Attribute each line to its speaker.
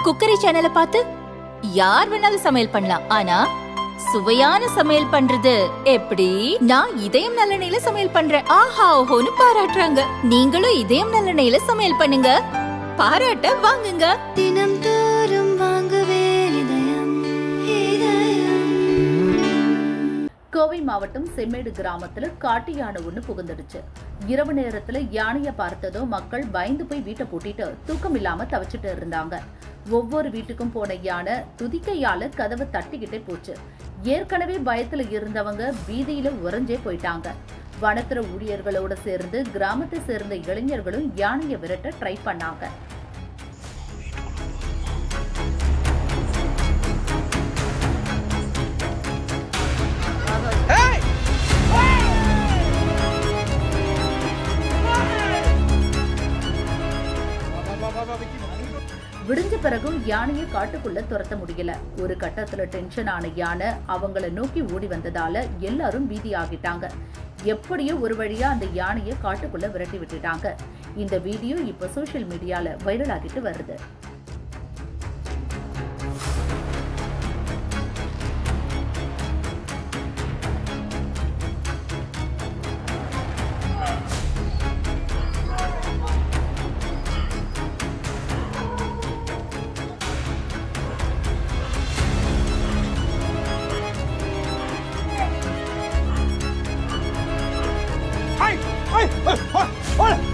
Speaker 1: Cookery சேனலை பார்த்து யார் வேணாலும் சமையல் பண்ணலாம். ஆனா சுவையான சமையல் பண்றது எப்படி? நான் இதயம் நல்லெண்ணெயில சமையல் பண்றேன். ஆஹா ஓஹோன்னு பாராட்டுறாங்க. நீங்களும் இதயம் நல்லெண்ணெயில சமையல் பண்ணுங்க, பாராட்ட வாங்குங்க.
Speaker 2: தினம் தோறும் வாங்குவே இதயம் இதயம்.
Speaker 3: கோவை மாவட்டம் செம்மேடு கிராமத்துல காட்டு யானை ஒண்ணு புகுந்துடுச்சு. இரவு நேரத்துல யானைய பார்த்ததும் மக்கள் பயந்து போய் வீட்டை பூட்டிட்டு தூக்கம் இல்லாம தவிச்சிட்டு இருந்தாங்க. ஒவ்வொரு வீட்டுக்கும் போன யானை துதிக்கையால கதவை தட்டிக்கிட்டே போச்சு. ஏற்கனவே பயத்துல இருந்தவங்க வீதியில உறைஞ்சே போயிட்டாங்க. வனத்துறை ஊழியர்களோட சேர்ந்து கிராமத்தை சேர்ந்த இளைஞர்களும் யானையை விரட்ட ட்ரை பண்ணாங்க. விடிஞ்ச பிறகும் யானையை காட்டுக்குள்ள துரத்த முடியல. ஒரு கட்டத்துல டென்ஷன் ஆன யானை அவங்கள நோக்கி ஓடி வந்ததால எல்லாரும் பீதி ஆகிட்டாங்க. எப்படியோ ஒரு வழியா அந்த யானையை காட்டுக்குள்ள விரட்டி விட்டுட்டாங்க. இந்த வீடியோ இப்ப சோசியல் மீடியால வைரல் ஆகிட்டு வருது.
Speaker 4: Hey!